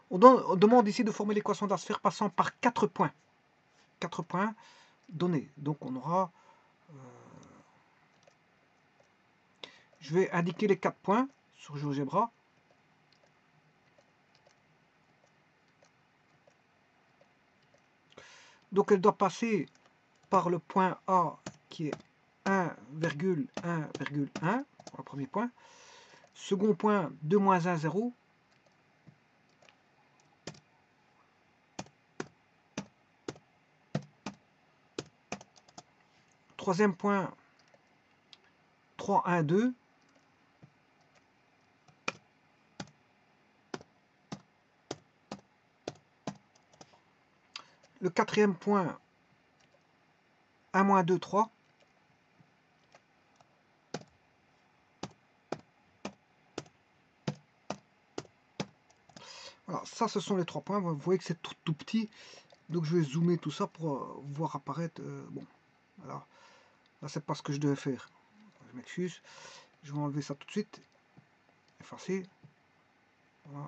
On demande ici de former l'équation de la sphère passant par 4 points. 4 points donnés. Donc on aura... je vais indiquer les 4 points sur GeoGebra. Donc elle doit passer par le point A qui est 1,1,1, le premier point. Second point, 2 moins 1, 0. Troisième point, 3, 1, 2. Le quatrième point, 1, moins 2, 3. Voilà, ça ce sont les 3 points. Vous voyez que c'est tout petit. Donc je vais zoomer tout ça pour voir apparaître. Bon, alors là c'est pas ce que je devais faire. Je m'excuse. Je vais enlever ça tout de suite. Effacer. Voilà.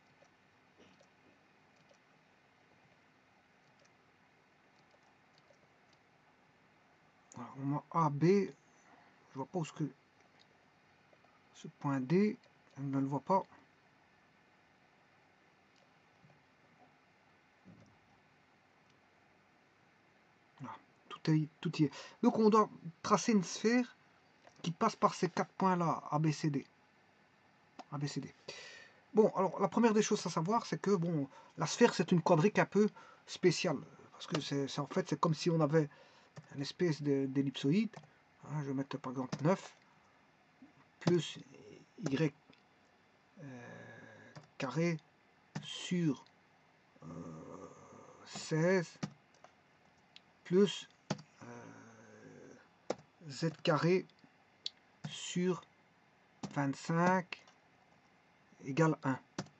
Voilà, on a A, B. Je vois pas où ce que ce point D. Je ne le vois pas. Voilà, tout y est. Donc on doit tracer une sphère qui passe par ces 4 points là, A, B, C, D. A, B, C, D. Bon, alors la première des choses à savoir, c'est que bon, la sphère c'est une quadrique un peu spéciale. Parce que c'est en fait, c'est comme si on avait une espèce d'ellipsoïde. Hein, je vais mettre par exemple 9 plus y carré sur 16 plus z carré sur 25 égale 1.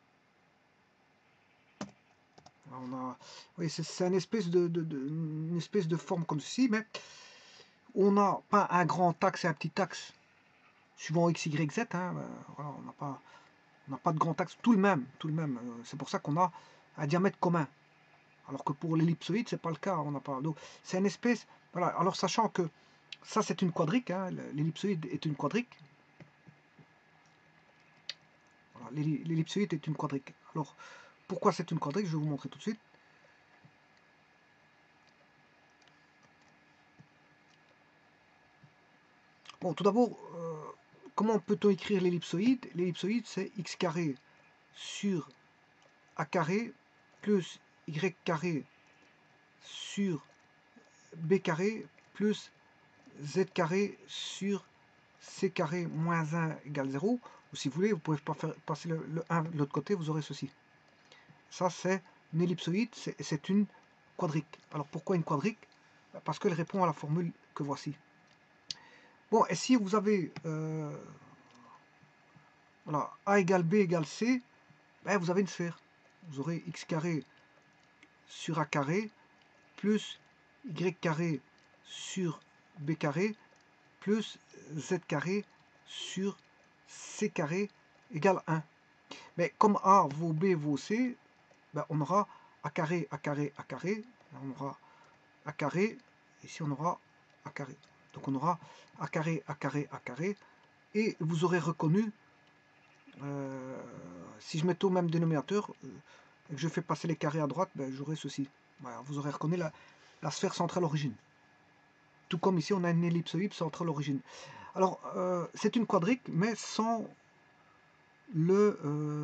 On a, oui, c'est une espèce une espèce de forme comme ceci, mais on n'a pas un grand axe et un petit axe suivant x, y, z. Hein, voilà, on n'a pas de grand axe, tout le même. C'est pour ça qu'on a un diamètre commun. Alors que pour l'ellipsoïde, c'est pas le cas. On n'a pas. Donc c'est une espèce. Voilà. Alors sachant que ça c'est une quadrique, hein, l'ellipsoïde est une quadrique. Voilà, l'ellipsoïde est une quadrique. Alors pourquoi c'est une quadrique? Je vais vous montrer tout de suite. Bon, tout d'abord, comment peut-on écrire l'ellipsoïde? L'ellipsoïde, c'est x carré sur a carré plus y carré sur b carré plus z carré sur c carré moins 1 égale 0. Ou si vous voulez, vous pouvez passer le 1 de l'autre côté, vous aurez ceci. Ça, c'est une ellipsoïde, c'est une quadrique. Alors pourquoi une quadrique? Parce qu'elle répond à la formule que voici. Bon, et si vous avez voilà, A égale B égale C, ben vous avez une sphère. Vous aurez x carré sur a carré plus y carré sur b carré plus z carré sur c carré égale 1. Mais comme a vaut b vaut c, ben on aura a carré, a carré, a carré. On aura a carré, ici on aura a carré. Donc on aura a carré, a carré, a carré. Et vous aurez reconnu, si je mets au même dénominateur, et que je fais passer les carrés à droite, ben, j'aurai ceci. Voilà, vous aurez reconnu la sphère centrale origine. Tout comme ici, on a une ellipsoïde centrale origine. Alors, c'est une quadrique, mais sans le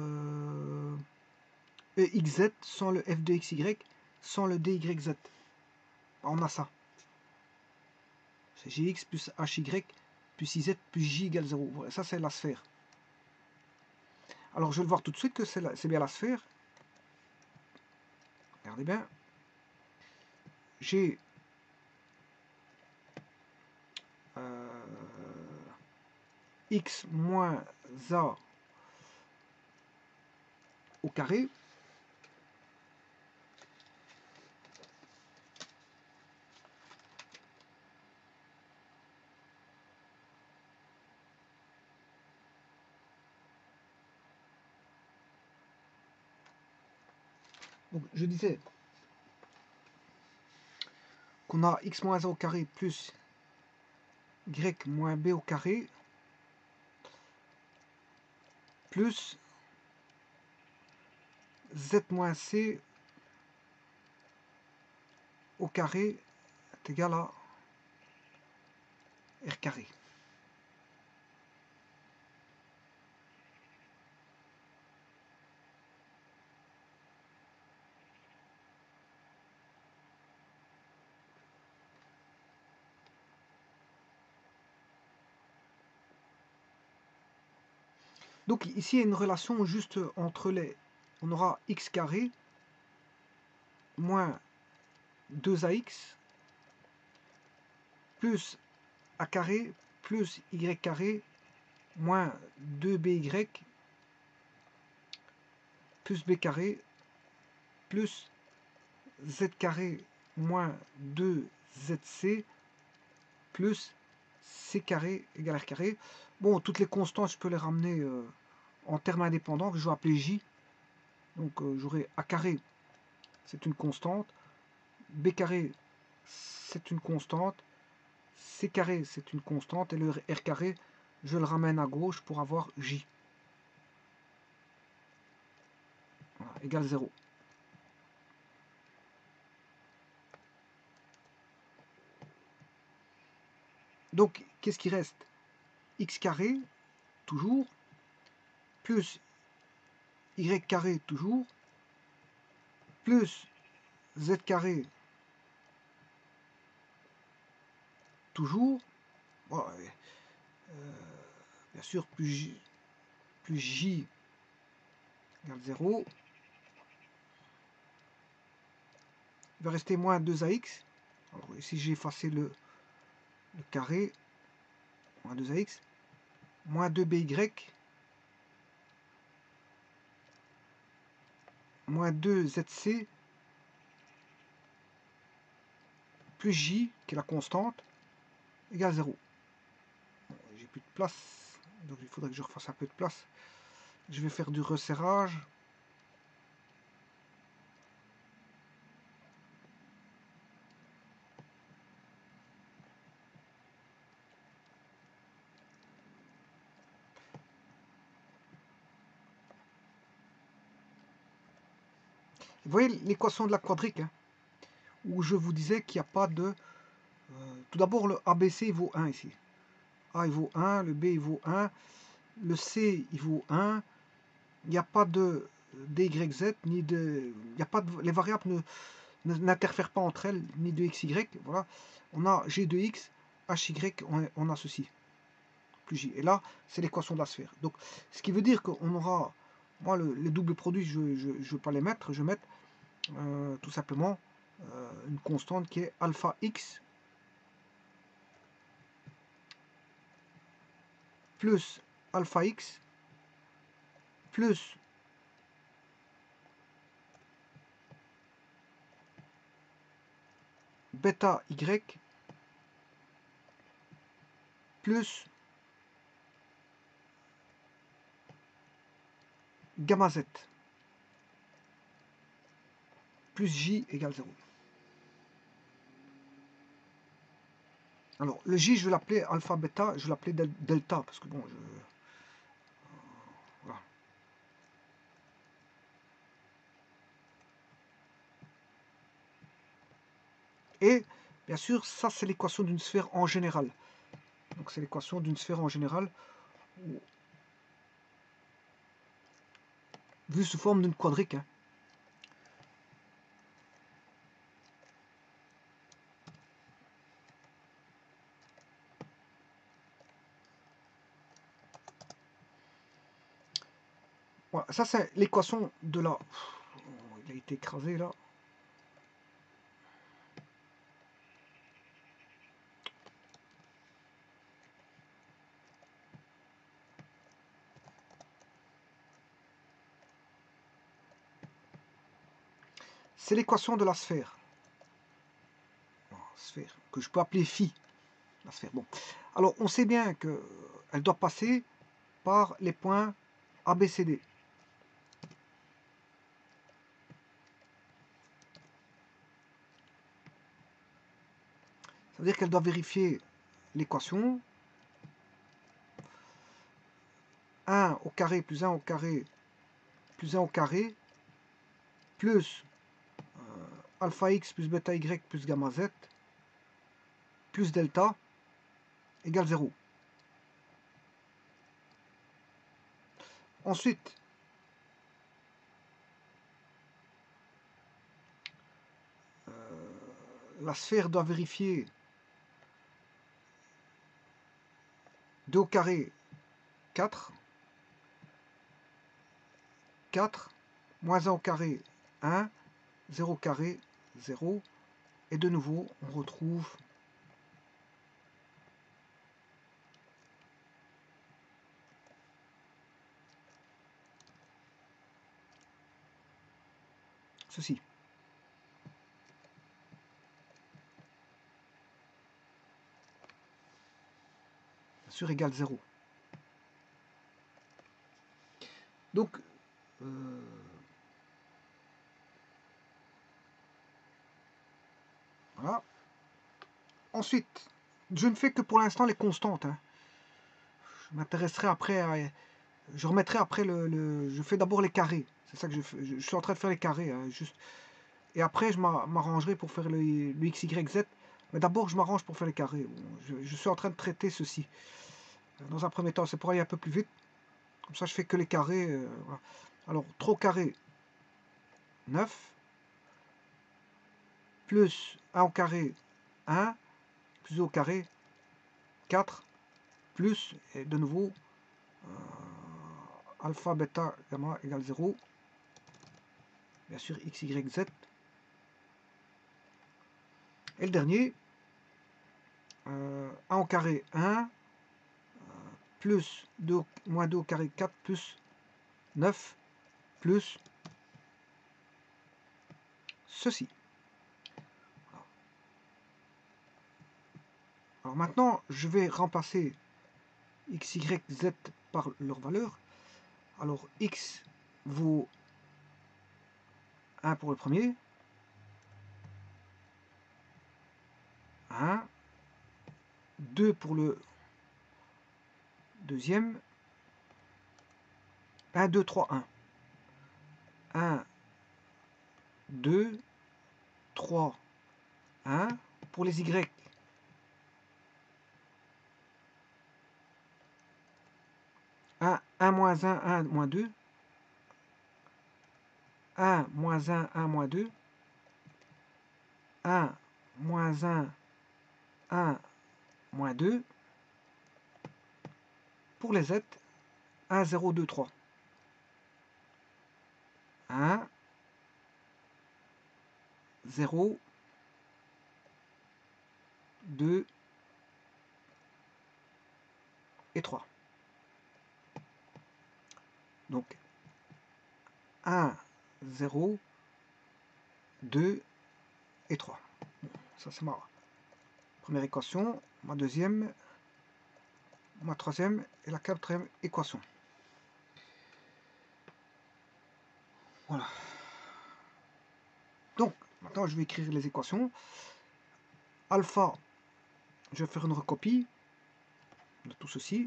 EXZ, sans le f de xy, sans le dyz. On a ça. C'est gx plus hy plus iz plus j égale 0. Voilà, ça, c'est la sphère. Alors, je vais le voir tout de suite que c'est bien la sphère. Regardez bien. J'ai x moins a au carré Donc je disais qu'on a x moins a au carré plus y moins b au carré plus z moins c au carré est égal à r carré. Donc ici, il y a une relation juste entre les... On aura x carré moins 2ax plus a carré plus y carré moins 2by plus b carré plus z carré moins 2zc plus c carré égale r carré. Bon, toutes les constantes, je peux les ramener en termes indépendants, que je vais appeler j. Donc j'aurai a carré, c'est une constante, b carré, c'est une constante, c carré, c'est une constante, et le r carré, je le ramène à gauche pour avoir j. Voilà, égale 0. Donc, qu'est-ce qui reste? X carré, toujours, plus y carré, toujours, plus z carré, toujours. Bon, bien sûr, plus j égale 0. Il va rester moins 2ax. Alors, ici, j'ai effacé le carré. Moins 2ax. Moins 2by. Moins 2zc. Plus j, qui est la constante, égale 0. Bon, j'ai plus de place. Donc, il faudrait que je refasse un peu de place. Je vais faire du resserrage. Vous voyez l'équation de la quadrique, hein, où je vous disais qu'il n'y a pas de... tout d'abord, le ABC il vaut 1 ici. A il vaut 1, le B il vaut 1, le C il vaut 1. Il n'y a pas de DYZ, ni de... Il y a pas de, les variables n'interfèrent pas entre elles, ni de XY. Voilà. On a G de X, HY, on a ceci. Plus J. Et là, c'est l'équation de la sphère. Donc, ce qui veut dire qu'on aura... Moi, les doubles produits, je ne veux pas les mettre. Je vais mettre tout simplement une constante qui est alpha x plus alpha x plus bêta y plus gamma z plus j égale 0. Alors, le j, je vais l'appeler alpha bêta, je vais l'appeler delta, parce que bon, voilà. Et, bien sûr, ça, c'est l'équation d'une sphère en général. Donc, c'est l'équation d'une sphère en général, vue sous forme d'une quadrique. Hein. Voilà, ça, c'est l'équation de la... Il a été écrasé, là. C'est l'équation de la sphère. Sphère, que je peux appeler phi. La sphère. Bon. Alors, on sait bien qu'elle doit passer par les points ABCD. veut dire qu'elle doit vérifier l'équation. 1 au carré plus 1 au carré plus 1 au carré plus alpha x plus bêta y plus gamma z plus delta égale 0. Ensuite, la sphère doit vérifier 2 au carré 4, 4, moins 1 au carré 1, 0 au carré 0, et de nouveau on retrouve ceci. Bien sûr égale 0. Donc, voilà. Ensuite, je ne fais que pour l'instant les constantes. Hein. Je m'intéresserai après à... Je remettrai après je fais d'abord les carrés. C'est ça que je fais. Je suis en train de faire les carrés. Hein, juste. Et après, je m'arrangerai pour faire le x, y, z. Mais d'abord, je m'arrange pour faire les carrés. Bon, je suis en train de traiter ceci. Dans un premier temps, c'est pour aller un peu plus vite. Comme ça, je fais que les carrés. Voilà. Alors, 3 au carré, 9. Plus 1 au carré, 1. Plus 2 au carré, 4. Plus, et de nouveau, alpha, bêta, gamma égale 0. Bien sûr, x, y, z. Et le dernier, 1 au carré, 1. Plus 2, moins 2 au carré, 4. Plus 9. Plus ceci. Alors maintenant, je vais remplacer x, y, z par leur valeur. Alors x vaut 1 pour le premier, 1, 2 pour le deuxième, 1, 2, 3, 1. 1, 2, 3, 1. Pour les y, 1 moins 1, 1 moins 2. 1 moins 1, 1 moins 2. 1 moins 1, 1 moins 2. Pour les z, 1, 0, 2, 3. 1, 0, 2 et 3. Donc 1, 0, 2 et 3. Bon, ça c'est ma première équation, ma deuxième, ma troisième et la quatrième équation. Voilà. Donc maintenant je vais écrire les équations. Alpha, je vais faire une recopie de tout ceci.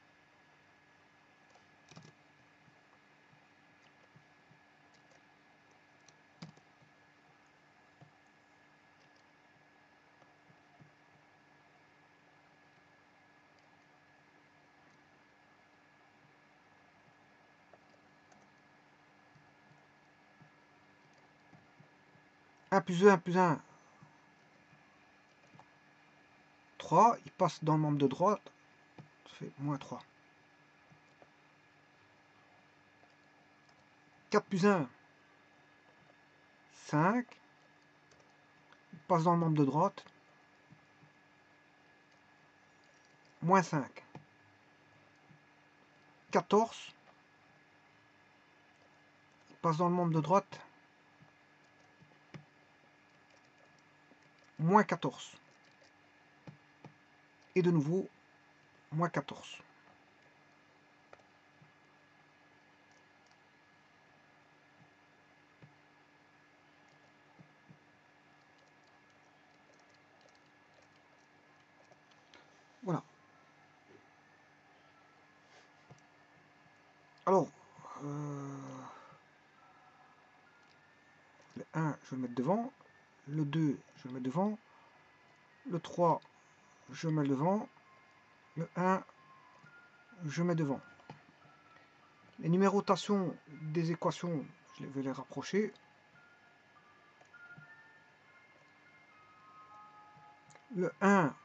Un plus 1 plus 1, 3. Il passe dans le membre de droite. Ça fait moins 3. 4 plus 1, 5. Il passe dans le membre de droite. Moins 5. 14. Il passe dans le membre de droite. Moins 14. Et de nouveau, moins 14. Alors, euh, le 1, je vais le mettre devant. Le 2, je vais le mettre devant. Le 3, je mets devant. Le 1, je mets devant. Les numérotations des équations, je vais les rapprocher. Le 1,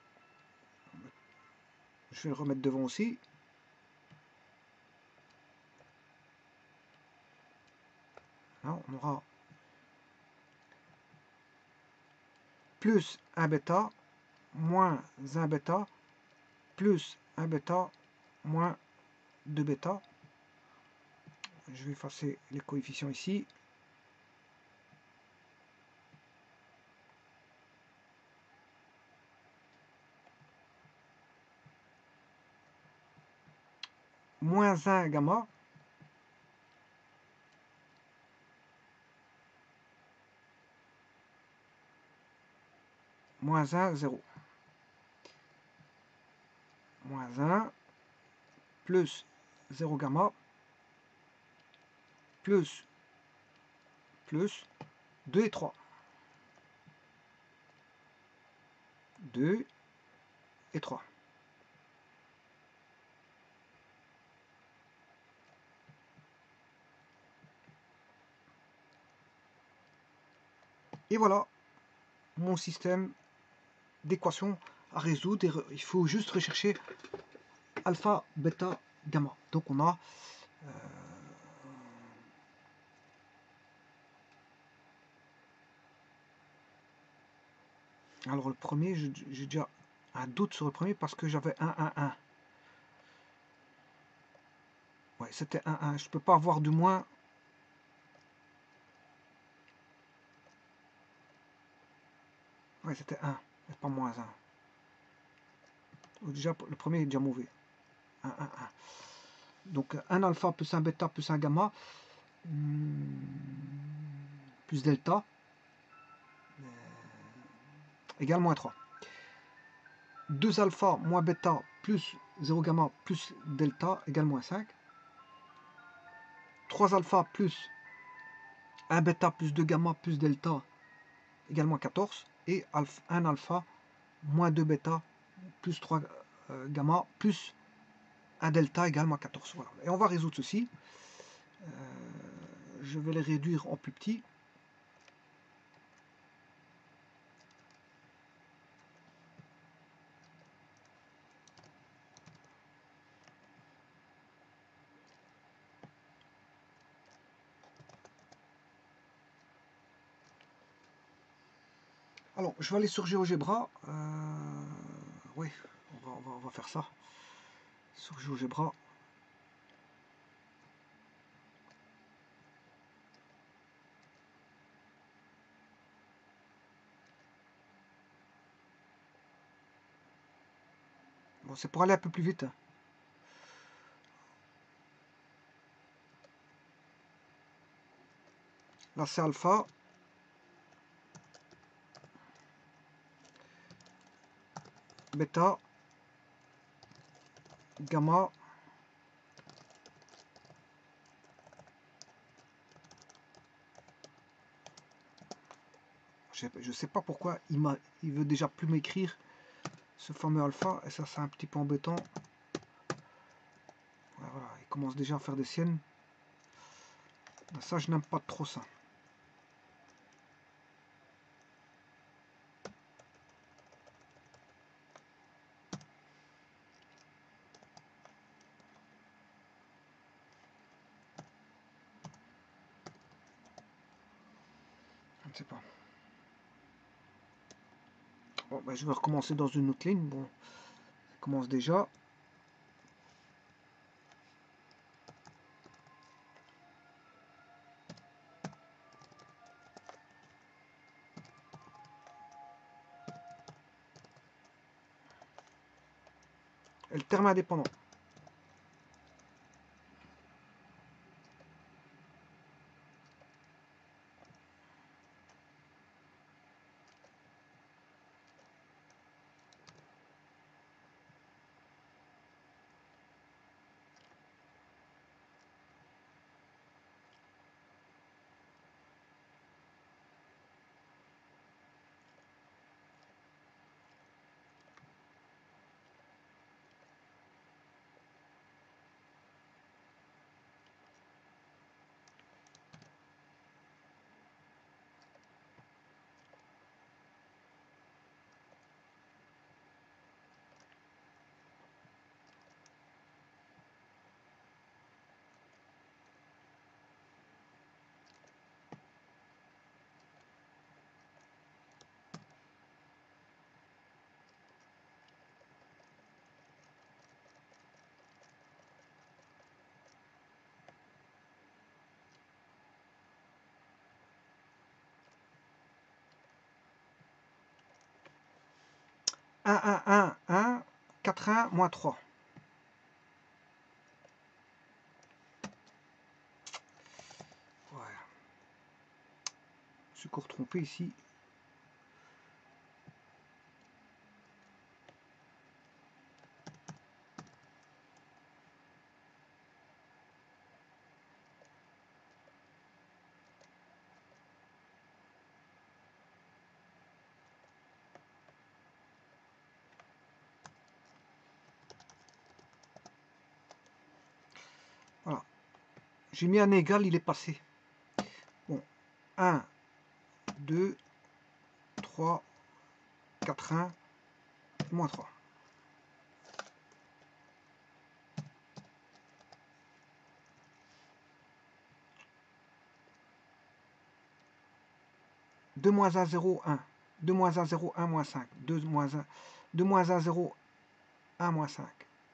je vais le remettre devant aussi. Là, on aura plus 1 bêta, moins 1 bêta, plus 1 bêta, moins 2 bêta. Je vais effacer les coefficients ici. Moins 1 gamma. Moins 1, 0. Moins 1, plus 0 gamma, plus 2 et 3. 2 et 3. Et voilà mon système d'équations à résoudre. Il faut juste rechercher alpha, bêta, gamma. Donc on a alors le premier, j'ai déjà un doute sur le premier parce que j'avais 1, 1, 1. Ouais, c'était 1, 1. Je peux pas avoir de moins. Ouais, c'était 1, et pas moins 1. Déjà, le premier est déjà mauvais. 1, 1, 1. Donc 1 alpha plus 1 bêta plus 1 gamma plus delta égale moins 3. 2 alpha moins bêta plus 0 gamma plus delta égale moins 5. 3 alpha plus 1 bêta plus 2 gamma plus delta égale moins 14. Et 1 alpha moins 2 bêta plus 3 gamma plus 1 delta égale moins 14. Voilà. Et on va résoudre ceci. Je vais les réduire en plus petit. Alors, je vais aller sur GeoGebra. Oui, on va faire ça. Sur GeoGebra. Bon, c'est pour aller un peu plus vite. Là, c'est alpha. Bêta. Gamma. Je sais pas pourquoi il veut déjà plus m'écrire ce fameux alpha. Et ça, c'est un petit peu embêtant. Voilà, il commence déjà à faire des siennes. Ça, je n'aime pas trop ça. Je ne sais pas. Bon, ben, je vais recommencer dans une autre ligne. Bon, ça commence déjà. Et le terme indépendant. 1, 1, 1, 1, 4, 1, moins 3. Voilà. Je suis encore trompé ici. Voilà. J'ai mis un égal, il est passé. Bon, 1, 2, 3, 4, 1, moins 3. Deux moins 1, 0, 1. 2 moins 1, 0, 1, moins 5. 2 moins 1, 2 moins 1, 0, 1, moins 5.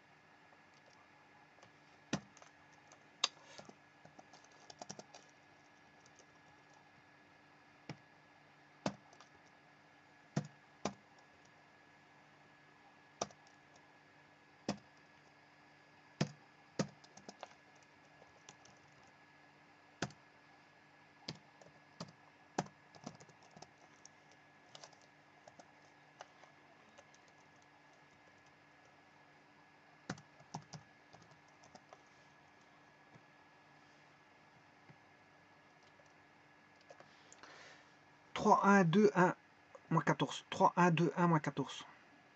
3, 1, 2, 1, moins 14. 3, 1, 2, 1, moins 14.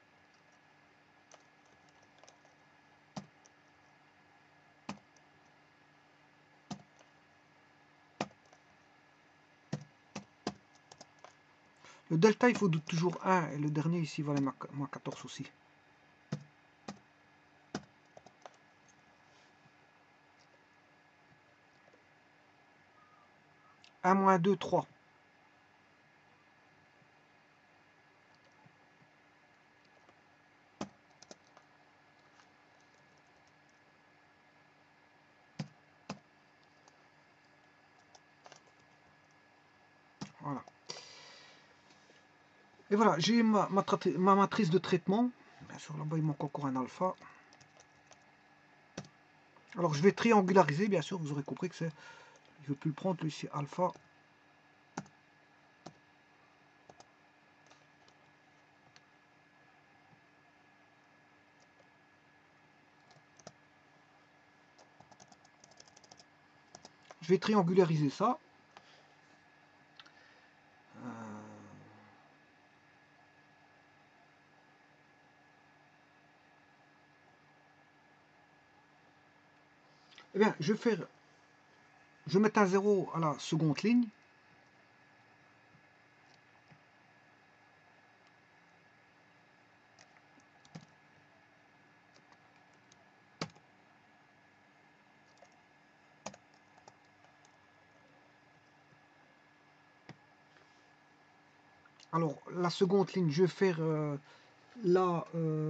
Le delta, il faut toujours 1, et le dernier ici valait moins 14 aussi. Un moins 2, 3. Voilà. Et voilà, j'ai ma matrice de traitement. Bien sûr, là-bas, il manque encore un alpha. Alors, je vais triangulariser, bien sûr, vous aurez compris que c'est... Je ne vais plus le prendre, lui, ici, alpha. Je vais triangulariser ça. Eh bien, je vais mettre un 0 à la seconde ligne. Alors, la seconde ligne, je vais faire la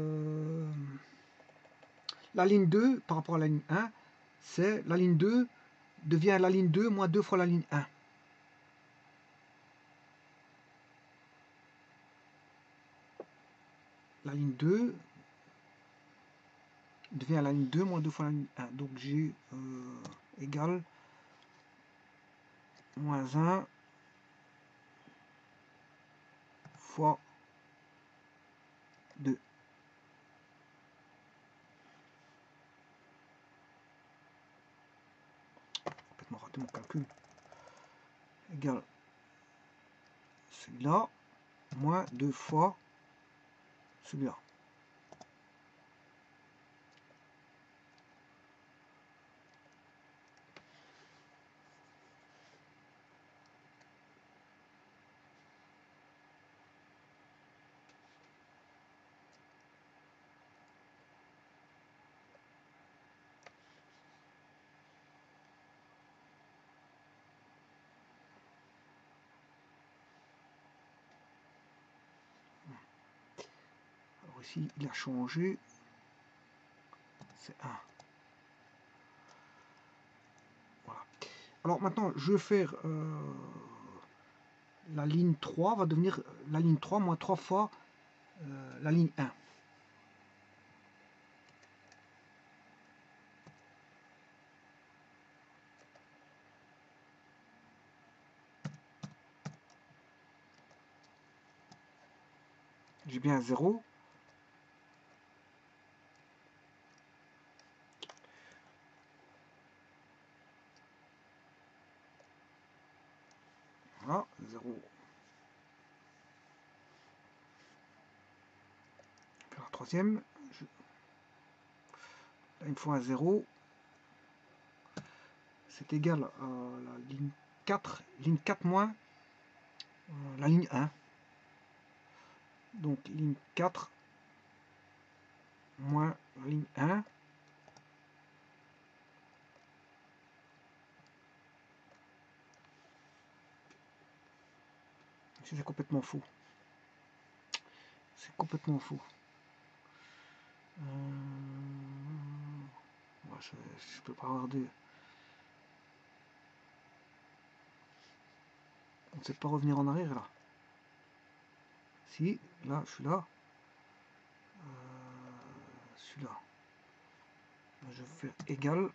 ligne 2 par rapport à la ligne 1. C'est la ligne 2 devient la ligne 2 moins 2 fois la ligne 1. La ligne 2 devient la ligne 2 moins 2 fois la ligne 1. Donc j'ai égal moins 1 fois 2. Complètement raté mon calcul. Égal celui-là moins 2 fois celui-là. Alors ici, il a changé. C'est 1. Voilà. Alors maintenant, je vais faire la ligne 3 va devenir la ligne 3 moins 3 fois la ligne 1. J'ai bien 0. Voilà, 0. La troisième. Là, il me faut un 0. C'est égal à la ligne 4. Ligne 4 moins la ligne 1. Donc ligne 4 moins la ligne 1. C'est complètement faux. C'est complètement faux. Moi, je peux pas regarder. On ne sait pas revenir en arrière là. Si, là, je suis là. Celui-là. Je vais faire égal.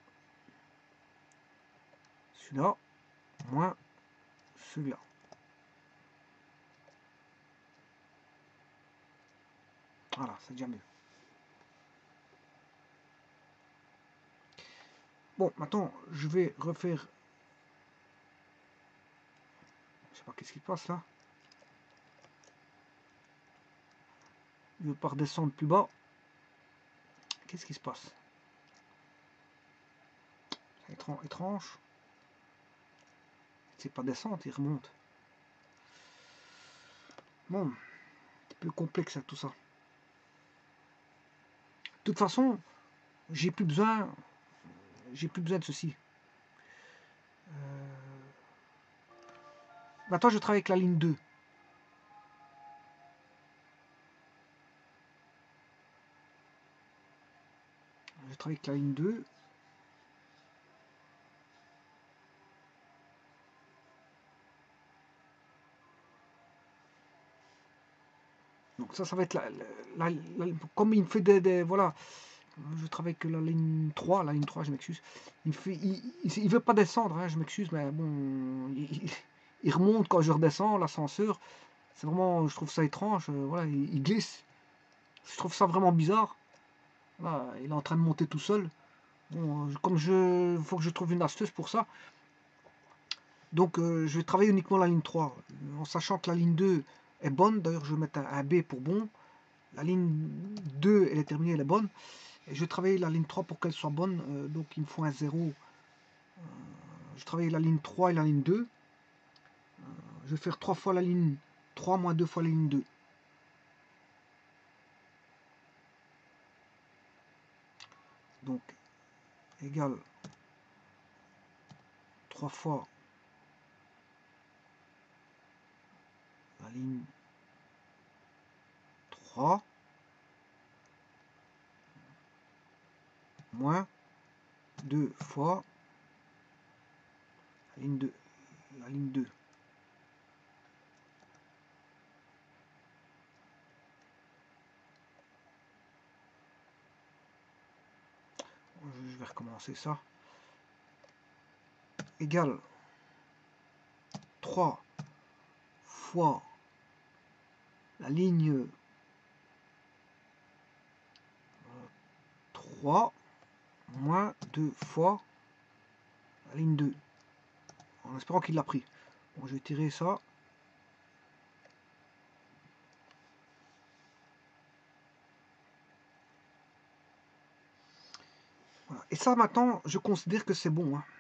Celui-là moins celui-là. Voilà, c'est déjà mieux. Bon, maintenant, je vais refaire. Je sais pas qu'est-ce qui se passe là. Je vais pas redescendre plus bas. Qu'est-ce qui se passe? C'est étrange. C'est pas descendre, il remonte. Bon, un petit peu complexe tout ça. De toute façon, j'ai plus besoin de ceci. Maintenant, je travaille avec la ligne 2. Je travaille avec la ligne 2. Donc ça va être comme il me fait voilà. Je travaille avec la ligne 3. La ligne 3, je m'excuse. Il veut pas descendre, hein, je m'excuse, mais bon, il remonte quand je redescends, l'ascenseur. C'est vraiment, je trouve ça étrange. Voilà, il glisse. Je trouve ça vraiment bizarre. Voilà, il est en train de monter tout seul. Bon, comme faut que je trouve une astuce pour ça. Donc je vais travailler uniquement la ligne 3, en sachant que la ligne 2 est bonne. D'ailleurs, je vais mettre un B pour bon. La ligne 2, elle est terminée, elle est bonne. Et je vais travailler la ligne 3 pour qu'elle soit bonne. Donc il me faut un 0. Je travaille la ligne 3 et la ligne 2. Je vais faire 3 fois la ligne 3 moins 2 fois la ligne 2. Donc, égal 3 fois la ligne 3 moins 2 fois la ligne 2. La ligne 2. Je vais recommencer ça. Égal 3 fois la ligne 3 moins 2 fois la ligne 2. En espérant qu'il l'a pris. Bon, je vais tirer ça. Voilà. Et ça, maintenant, je considère que c'est bon. Hein.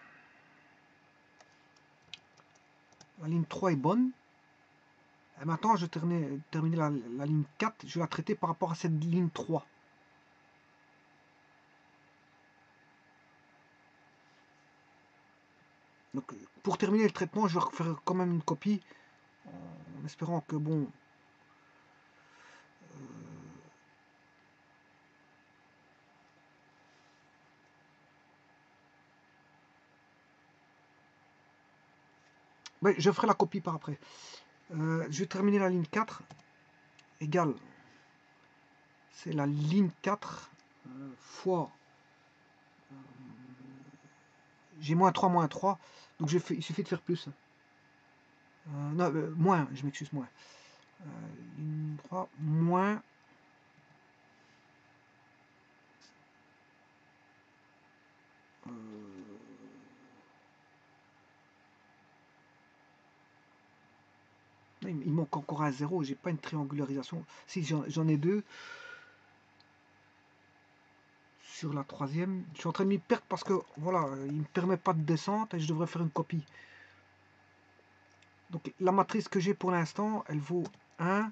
La ligne 3 est bonne. Et maintenant, je vais terminer la ligne 4. Je vais la traiter par rapport à cette ligne 3. Donc, pour terminer le traitement, je vais refaire quand même une copie. En espérant que, bon... je ferai la copie par après. Je vais terminer la ligne 4. Égale c'est la ligne 4 fois... j'ai moins 3, donc il suffit de faire plus. Non, moins, je m'excuse, moins. Ligne 3, moins... il manque encore un 0, j'ai pas une triangularisation. Si, j'en ai 2. Sur la 3e, je suis en train de m'y perdre parce que, voilà, il ne me permet pas de descente et je devrais faire une copie. Donc, la matrice que j'ai pour l'instant, elle vaut 1,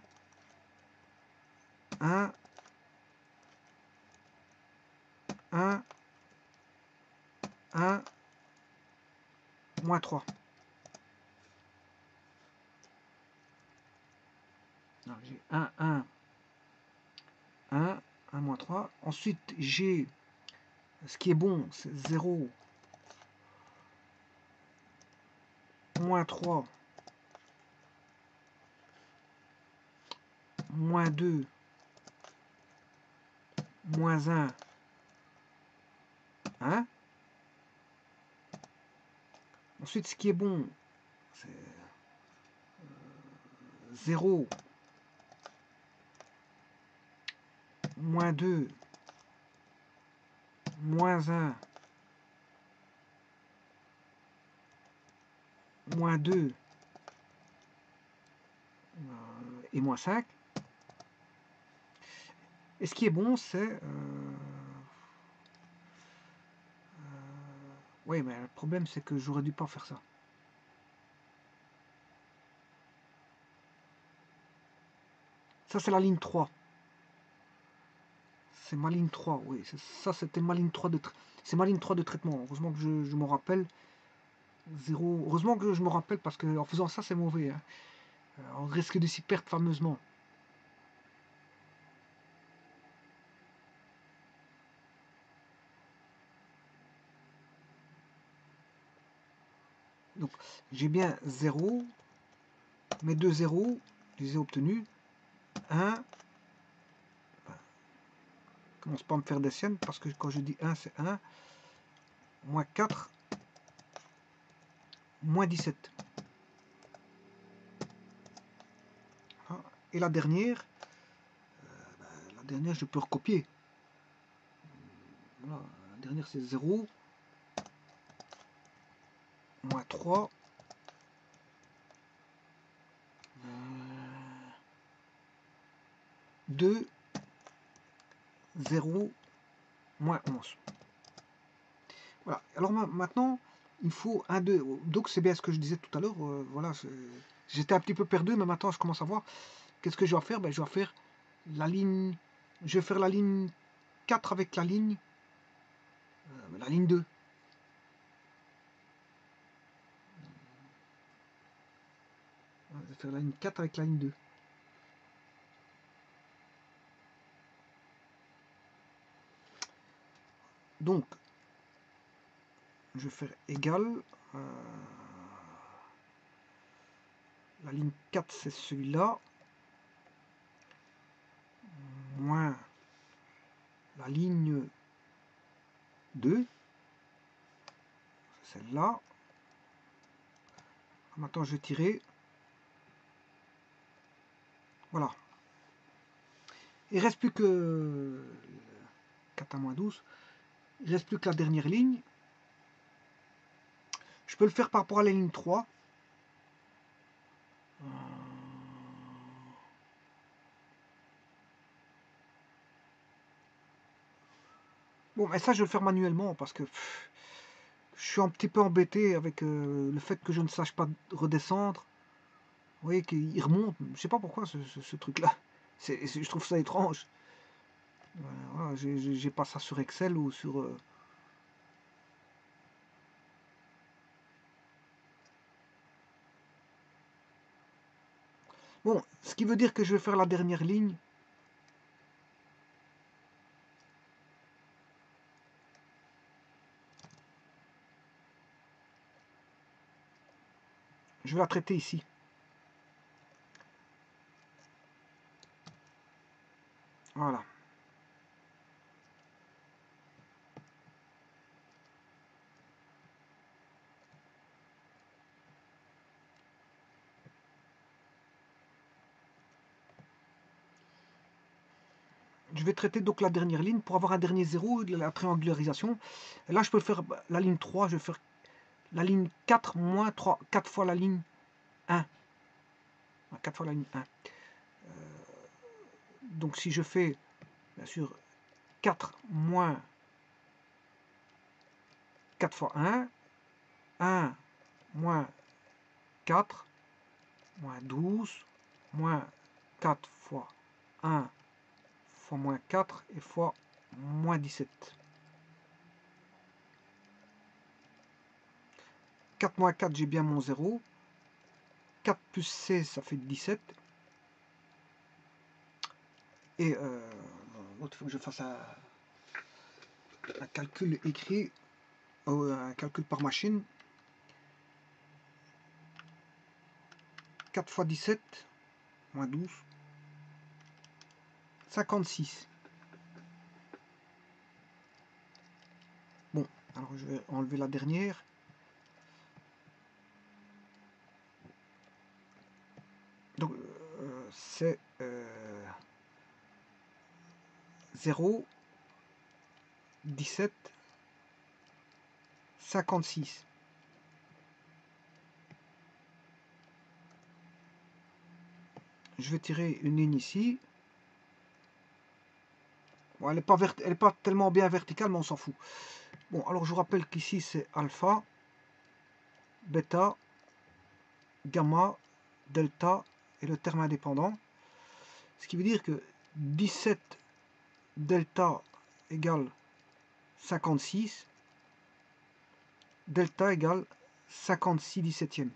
1, 1, 1, moins 3. J'ai 1, 1, 1, 1, moins 3. Ensuite, j'ai, ce qui est bon, c'est 0, moins 3, moins 2, moins 1, 1. Ensuite, ce qui est bon, c'est 0, moins 2, moins 1, moins 2 et moins 5. Et ce qui est bon, c'est... oui, mais le problème, c'est que j'aurais dû pas faire ça. Ça, c'est la ligne 3. C'est ma ligne 3, oui. Ça, c'était ma ligne 3 de traitement. C'est ma ligne 3 de traitement. Heureusement que je me rappelle. 0. Heureusement que je me rappelle parce qu'en faisant ça, c'est mauvais. Hein. On risque de s'y perdre fameusement. Donc, j'ai bien 0. Mes deux 0, je les ai obtenus. 1. Commence pas à me faire des siennes parce que quand je dis 1, c'est 1. Moins 4. Moins 17. Et la dernière, je peux recopier. Voilà, la dernière c'est 0, moins 3, 2, 0, moins 11. Voilà, alors maintenant, il faut un 2. Donc c'est bien ce que je disais tout à l'heure, voilà, j'étais un petit peu perdu, mais maintenant je commence à voir. Qu'est-ce que je dois faire? Ben, je dois faire la ligne, je vais faire la ligne 4 avec la ligne 2. Je vais faire la ligne 4 avec la ligne 2. Donc, je vais faire égal. La ligne 4, c'est celui-là. Moins la ligne 2. C'est celle-là. Maintenant, je vais tirer. Voilà. Il ne reste plus que 4 à moins 12. Il ne reste plus que la dernière ligne. Je peux le faire par rapport à la ligne 3. Bon, mais ça, je vais le faire manuellement parce que je suis un petit peu embêté avec le fait que je ne sache pas redescendre. Vous voyez qu'il remonte. Je ne sais pas pourquoi ce truc-là. Je trouve ça étrange. Voilà, j'ai pas ça sur Excel ou sur... Bon, ce qui veut dire que je vais faire la dernière ligne. Je vais la traiter ici. Voilà. je vais traiter donc la dernière ligne pour avoir un dernier zéro, la triangularisation. Et là, je peux faire la ligne 3, je vais faire la ligne 4 moins 3, 4 fois la ligne 1. 4 fois la ligne 1. Donc si je fais, bien sûr, 4 moins 4 fois 1, 1 moins 4, moins 12, moins 4 fois 1 fois moins 4 et fois moins 17. 4 moins 4, j'ai bien mon 0. 4 plus 16, ça fait 17. Et il faut que je fasse un calcul écrit, un calcul par machine. 4 fois 17, moins 12, 56. Bon, alors je vais enlever la dernière. Donc c'est 0, 17, 56. Je vais tirer une ligne ici. Bon, elle n'est pas tellement bien verticale, mais on s'en fout. Bon, alors je vous rappelle qu'ici c'est alpha, bêta, gamma, delta et le terme indépendant. Ce qui veut dire que 17 delta égale 56, delta égale 56 17e.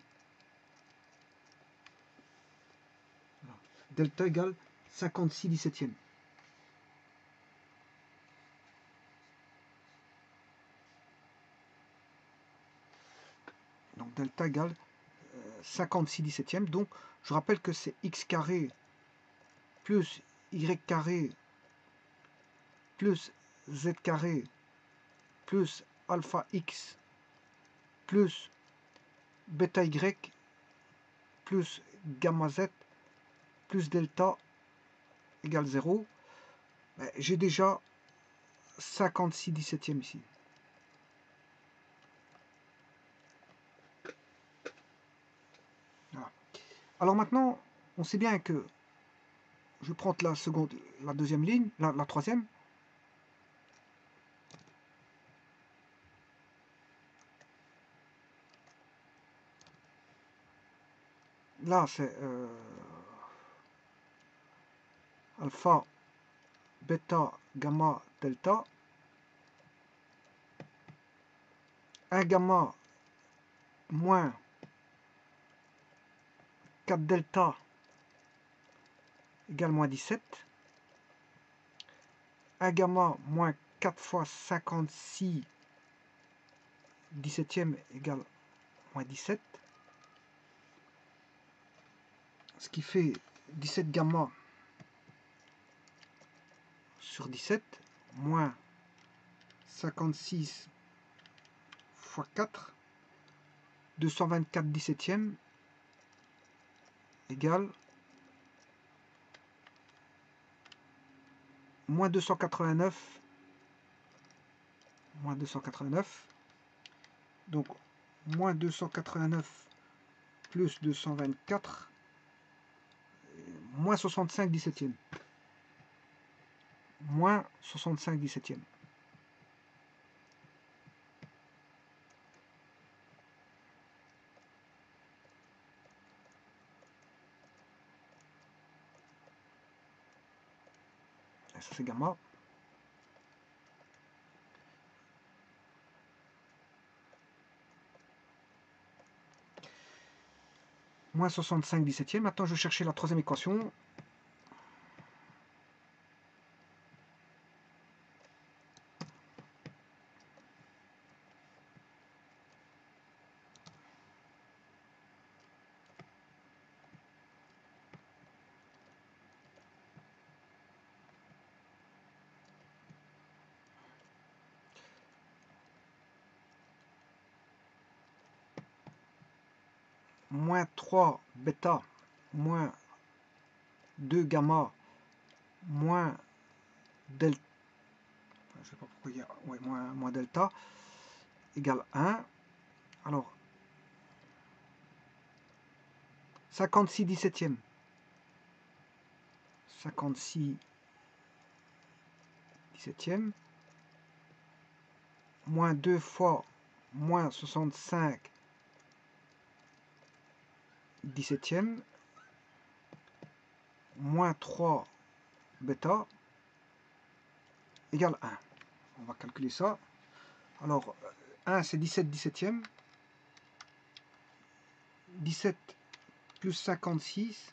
Delta égale 56 17e. Donc delta égale 56 17e. Donc je rappelle que c'est x carré plus y carré plus z carré plus alpha x plus bêta y plus gamma z plus delta égale 0. J'ai déjà 56 17e ici. Voilà. Alors maintenant, on sait bien que je prends la deuxième ligne, la troisième. Là, c'est alpha, bêta, gamma, delta. 1 gamma moins 4 delta égale moins 17. 1 gamma moins 4 fois 56 17e égale moins 17. Ce qui fait 17 gamma sur 17 moins 56 fois 4, 224 17e égale moins 289, moins 289. Donc moins 289 plus 224, moins 65 17e. Moins 65 17e. Et ça c'est gamma. Moins 65 17e. Maintenant je vais chercher la troisième équation. Moins 3 bêta moins 2 gamma moins delta, je sais pas pourquoi il y a ouais, moins delta, égale 1. Alors, 56 17e. 56 17e. Moins 2 fois moins 65 17e. Moins 3 bêta égale 1. On va calculer ça. Alors, 1 c'est 17 17e. 17 plus 56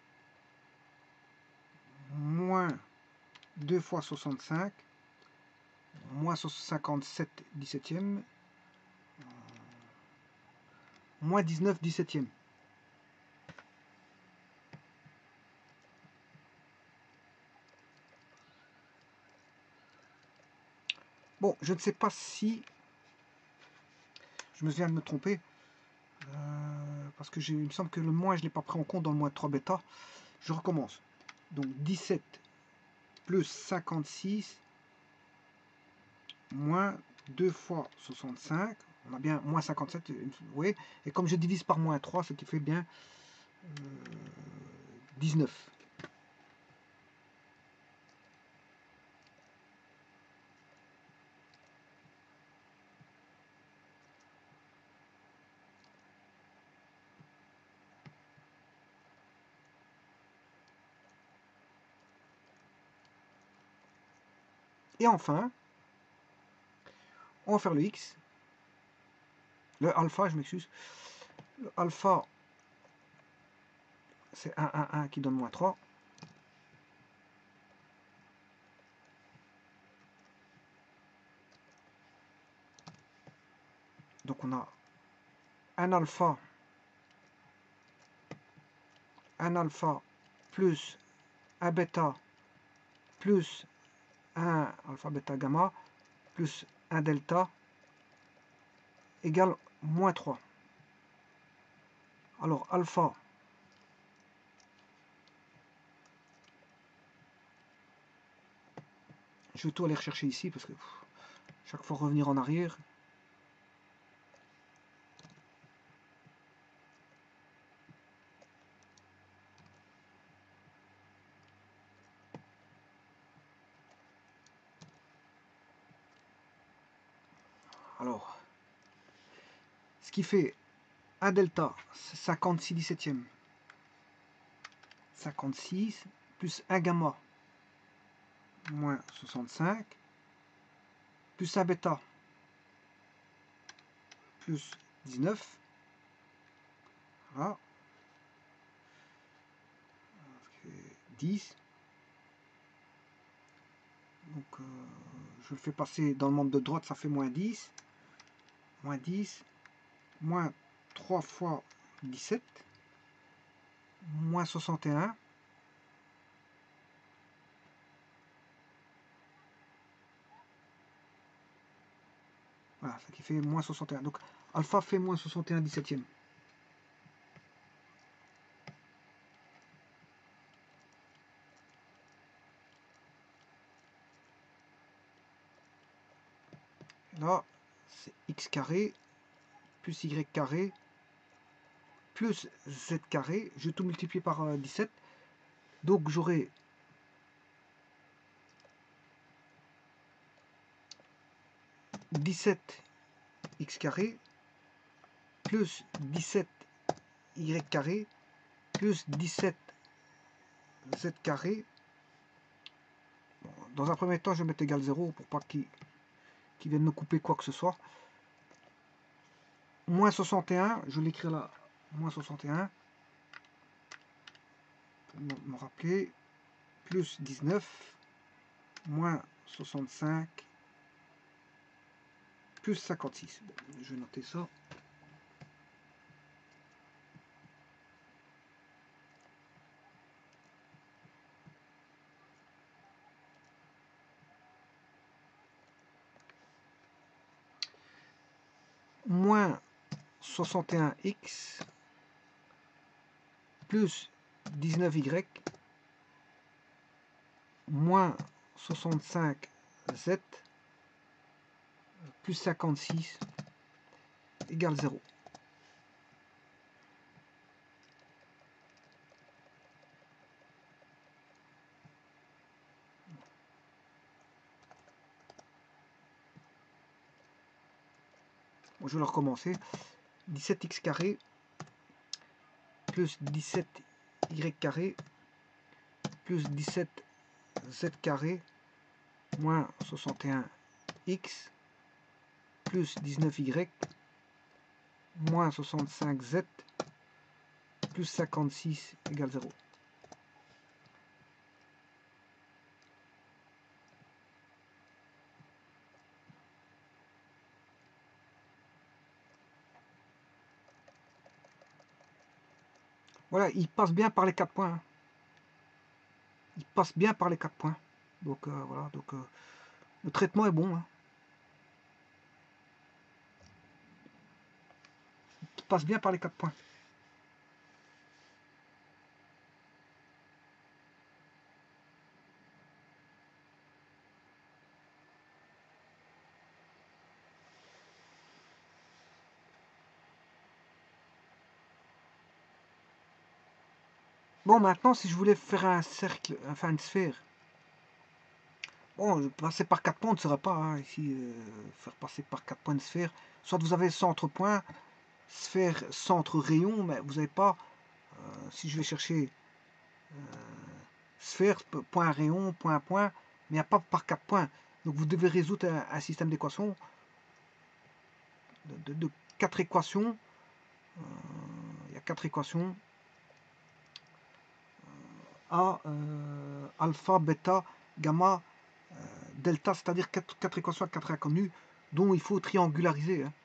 moins 2 fois 65 moins 57 17e moins 19 17e. Bon, je ne sais pas si je me viens de me tromper parce que il me semble que le moins je ne l'ai pas pris en compte dans le moins 3 bêta. Je recommence. Donc 17 plus 56 moins 2 fois 65. On a bien moins 57, oui. Et comme je divise par moins 3, ce qui fait bien 19. Et enfin, on va faire le x. Le alpha, je m'excuse. Le alpha, c'est 1, 1, 1 qui donne moins 3. Donc on a un alpha plus un bêta plus un alpha bêta gamma plus un delta égale moins 3. Alors alpha je vais tout aller rechercher ici parce que chaque fois revenir en arrière. Alors, ce qui fait un delta, c'est 56 17e. 56 plus un gamma, moins 65, plus un bêta, plus 19. Voilà. 10. Donc, je le fais passer dans le membre de droite, ça fait moins 10. Moins 10. Moins 3 fois 17. Moins 61. Voilà, ça qui fait moins 61. Donc, alpha fait moins 61 17e. Là, c'est x carré plus y carré plus z carré. Je vais tout multiplier par 17. Donc, j'aurai 17 x carré plus 17 y carré plus 17 z carré. Dans un premier temps, je vais mettre égal 0 pour pas qu'il vienne me couper quoi que ce soit. Moins 61, je l'écris là, moins 61, pour me rappeler, plus 19, moins 65, plus 56. Bon, je vais noter ça. Moins 61x plus 19y moins 65z plus 56 égale 0. Bon, je vais le recommencer. 17x carré plus 17y carré plus 17z carré moins 61x plus 19y moins 65z plus 56 égale 0. Voilà, il passe bien par les 4 points. Hein. Il passe bien par les 4 points. Donc voilà, donc le traitement est bon. Hein. Il passe bien par les 4 points. Bon, maintenant, si je voulais faire un cercle, enfin une sphère, bon, passer par 4 points, on ne saurait pas, hein, ici, faire passer par 4 points de sphère. Soit vous avez centre-point, sphère, centre-rayon, mais vous n'avez pas, si je vais chercher sphère, point, rayon, point, point, mais il n'y a pas par 4 points. Donc vous devez résoudre un système d'équations, de 4 équations. Il y a 4 équations. A, alpha, bêta, gamma, delta, c'est-à-dire 4 équations à 4 inconnues dont il faut triangulariser. Hein.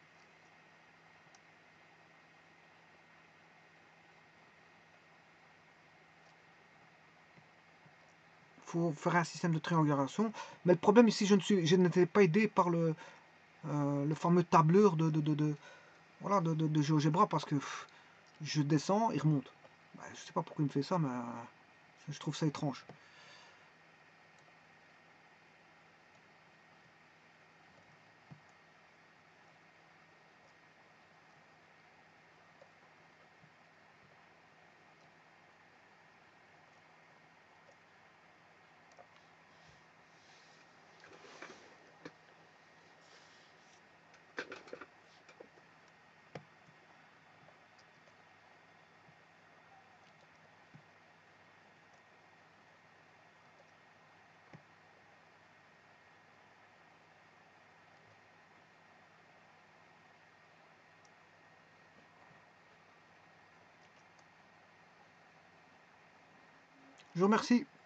Il faut faire un système de triangulation. Mais le problème ici, je n'étais pas aidé par le fameux tableur voilà, de GeoGebra parce que je descends, il remonte. Ben, je ne sais pas pourquoi il me fait ça, mais je trouve ça étrange. Je vous remercie.